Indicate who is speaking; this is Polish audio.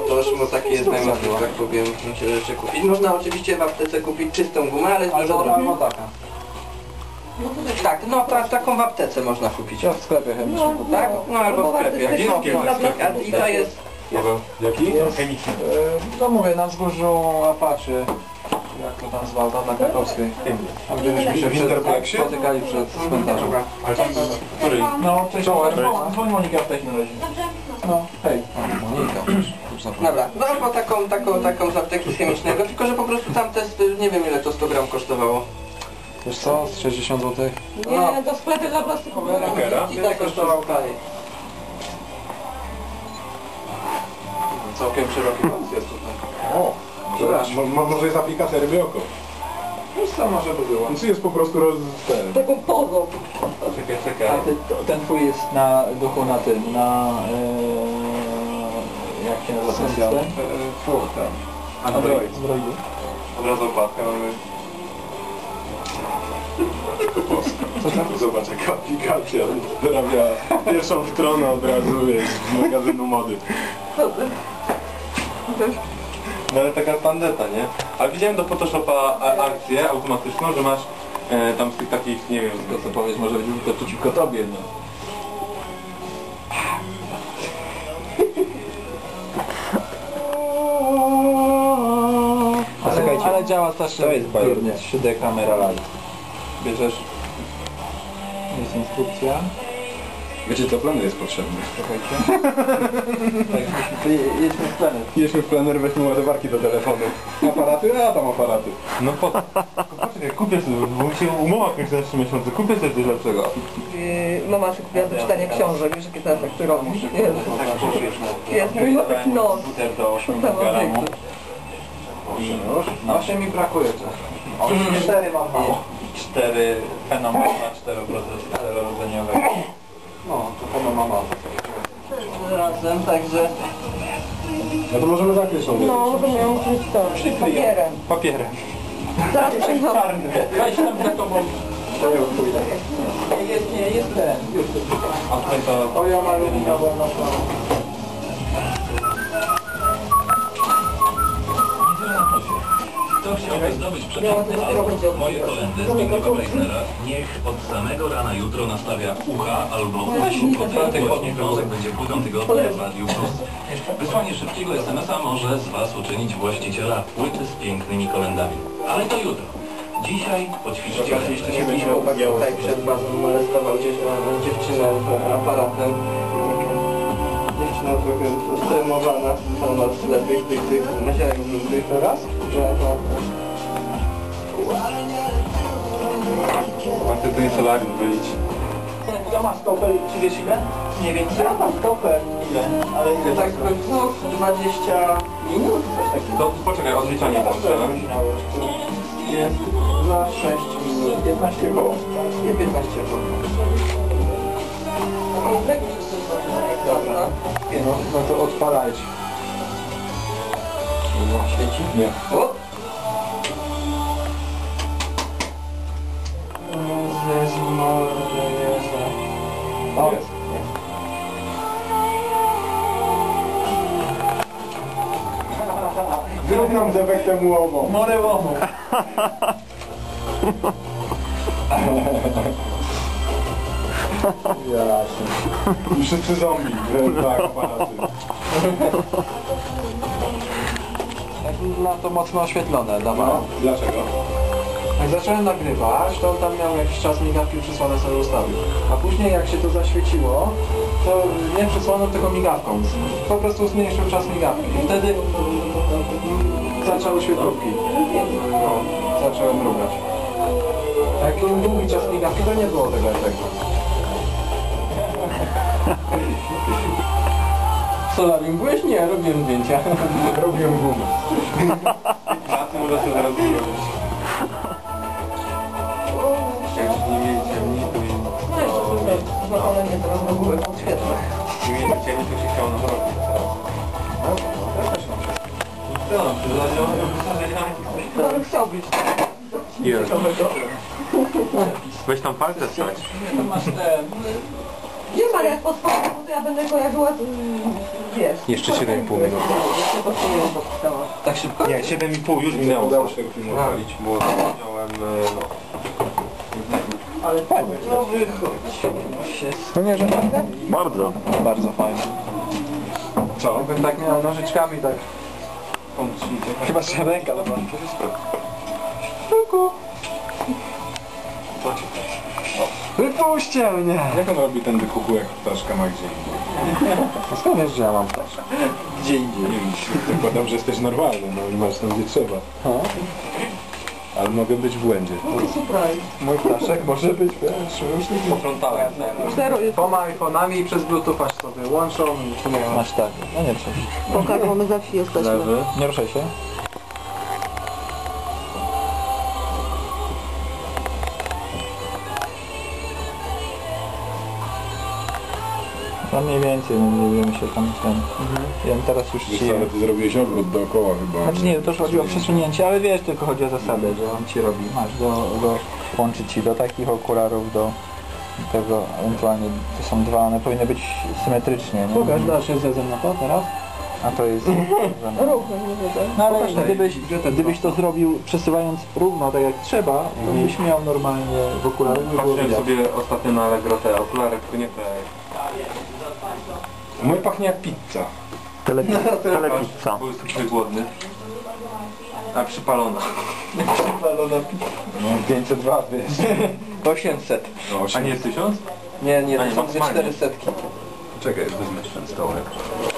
Speaker 1: to już mu takie temat, że tak powiem, muszę rzeczy kupić. Można oczywiście w aptece kupić czystą gumę, ale jest dużo droższa. Tak, no taką w aptece można kupić.
Speaker 2: W sklepie chemicznym.
Speaker 1: Tak? No albo w sklepie. I ta jest...
Speaker 3: Jaki?
Speaker 2: Chemiczny. No mówię, na wzgórzu Apache, jak to tam zwał, tam na Krakowskiej. A gdzie myśmy się spotykali przed cmentarzem.
Speaker 3: Który?
Speaker 2: No, cześć, dzwoń Monika w takim razie. No, hej. Monika.
Speaker 1: Dobra, no albo taką z apteki chemicznego, tylko że po prostu tam test, nie wiem ile to 100 gram kosztowało.
Speaker 2: Wiesz co, z 60 zł?
Speaker 4: Nie, to sklepy dla plastiku.
Speaker 1: I tak kosztował taniej. Całkiem szeroki pas jest tutaj.
Speaker 3: O, może jest aplikacja Rybioko.
Speaker 2: Wiesz co, może by było.
Speaker 3: Czy jest po prostu
Speaker 4: Taką pozą.
Speaker 1: Czekaj.
Speaker 2: A ten twój jest na duchu na tym, na... jak się nazywa ten system?
Speaker 3: Android.
Speaker 2: Androidu.
Speaker 3: Od razu okładkę mamy. Zobacz jaka aplikacja wyrabia pierwszą stronę od razu z magazynu mody. No ale taka tandeta, nie? Ale widziałem do Photoshopa akcję automatyczną, że masz tam z tych takich, nie wiem...
Speaker 2: To co powiesz, może być to przeciwko tobie, no. Ale działa strasznie płynnie. 3D kamera live. Bierzesz... Jest instrukcja.
Speaker 3: Wiecie, to plener jest potrzebny.
Speaker 2: Słuchajcie. Tak, jedźmy w plener.
Speaker 3: Jedźmy w plener, weźmy ładowarki do telefonu. Aparaty? A tam aparaty. No po... Poczekaj, kupię sobie, bo mi się umowa kończy za 3 miesiące. Kupię sobie coś lepszego.
Speaker 4: Mama sobie kupiła do czytania książek, wiesz jakie te efekty robisz. Jest mój taki nos.
Speaker 2: No jeszcze mi brakuje coś. 4 mam mało.
Speaker 3: 4 fenomen na 4% rodzeniowego.
Speaker 2: No, to chyba mam mało.
Speaker 1: Razem, także...
Speaker 3: No to możemy zakryć tą
Speaker 4: No, to miałam być to. Papierem.
Speaker 3: papierem.
Speaker 4: Zaraz przyjechał.
Speaker 2: Weź tam za tobą. Nie, jest ten.
Speaker 3: A tutaj to...
Speaker 2: O, ja mam jednego na
Speaker 5: Kto chciałby zdobyć przepiękny aut? Moje kolendy z pięknego Preissnera. Niech od samego rana jutro nastawia ucha albo uszy po tym właśnie krążek będzie płytą tygodnia w Radiu Plus. Wysłanie szybkiego SMS-a może z Was uczynić właściciela płyty z pięknymi kolendami. Ale to jutro. Dzisiaj poćwiczcie.
Speaker 1: Jakiś chłopak tutaj przed bazą molestował gdzieś dziewczynę aparatem. Dziewczyna trochę stremowana, sama z lewych tych naziarek żółtych teraz, że to...
Speaker 3: A ty tu nie solarium wyjdź.
Speaker 2: Ja mam stopę, czy wiesz ile? Nie więcej? Ja mam stopę. Ile? Ale ile?
Speaker 1: Tak, no 20 minut, coś takiego.
Speaker 3: To poczekaj, odliczanie włączę.
Speaker 1: Jest za 6 minut, 15 koło. Nie 15 koło. Dobra.
Speaker 2: No to odpalajcie.
Speaker 1: Świeci?
Speaker 3: Nie.
Speaker 1: O! Jezu, mordę, Jezu.
Speaker 2: O,
Speaker 3: Jest. Zrób nam z efektem łomą.
Speaker 2: morę łomu.
Speaker 3: Jasne. Wszyscy zombie, tak, aparaty.
Speaker 2: Na to mocno oświetlone, dawaj.
Speaker 3: No, dlaczego?
Speaker 2: Jak zacząłem nagrywać, to on tam miał jakiś czas migawki przysłane sobie ustawił. A później jak się to zaświeciło, to nie przysłano tylko migawką. Po prostu zmniejszył czas migawki. I wtedy zaczęły świetlówki. No, zacząłem mrugać. Jak był długi czas migawki, to nie było tego efektu. W solarium byłeś? Nie, robiłem zdjęcia.
Speaker 3: Robiłem gumę. A ty może sobie zaraz zrobić. Jak nie mieli ciemni, to im...
Speaker 4: Zapalenie teraz w ogóle podświetla.
Speaker 3: Nie mieli ciemni, to się chciało nam robić.
Speaker 4: Kto by chciał być?
Speaker 3: Jest. Weź tam palce stać.
Speaker 2: Masz te...
Speaker 4: Nie ma jak podpowiedź. to ja będę kojarzyła, wiesz.
Speaker 3: Jeszcze 7,5 minut.
Speaker 1: Tak szybko?
Speaker 3: Nie, 7,5 już minęło. Udało się tego filmu odpalić, bo miałem...
Speaker 2: Ale fajnie.
Speaker 1: No wychodź.
Speaker 2: No nie, że
Speaker 3: Bardzo.
Speaker 2: bardzo fajnie.
Speaker 3: Co?
Speaker 2: Bym tak miał nożyczkami tak. Chyba że ręka, ale mam wypuśćcie mnie!
Speaker 3: Jak on robi ten wykuchu, jak ptaszka ma gdzie indziej?
Speaker 2: Skąd wiesz, że ja mam ptaszka?
Speaker 3: Gdzie indziej? Nie wiem, zakładam, że jesteś normalny, no i masz tam gdzie trzeba. Ale mogę być w błędzie.
Speaker 2: Mój ptaszek może być, wiesz, już
Speaker 3: Pofrontałem.
Speaker 2: dwoma iPhone'ami i przez Bluetooth sobie łączą i nie masz tak. No nie ruszaj się.
Speaker 4: Pokaż, bo my za wsi jesteśmy.
Speaker 2: Nie ruszaj się. No mniej więcej, nie wiemy się tam ten. Ja teraz już ci...
Speaker 3: Ale ty zrobiłeś obrót dookoła chyba.
Speaker 2: Znaczy nie, to już chodzi o przesunięcie, ale wiesz, tylko chodzi o zasadę, że on ci robi, masz łączy ci do takich okularów, do tego, ewentualnie to są dwa, one powinny być symetrycznie, nie? Pokaż, dasz się zezem na to teraz? A to jest...
Speaker 4: Równo, nie wiedzę.
Speaker 2: No ale gdybyś to zrobił przesuwając równo, tak jak trzeba, to byś miał normalnie w okularach, by było
Speaker 3: Patrzyłem
Speaker 2: widać.
Speaker 3: sobie ostatnio na Allegro te okulary, tylko nie te... Mój pachnie jak pizza.
Speaker 2: Telepizza.
Speaker 3: Bo jestem sobie głodny. A przypalona.
Speaker 1: Przypalona pizza.
Speaker 2: No, 502, wiesz.
Speaker 1: 800.
Speaker 3: No, a nie 1000?
Speaker 1: Nie,
Speaker 3: A
Speaker 1: to
Speaker 3: nie,
Speaker 1: są
Speaker 3: maksymalnie.
Speaker 1: 400.
Speaker 3: Czekaj, wezmę ten stołek.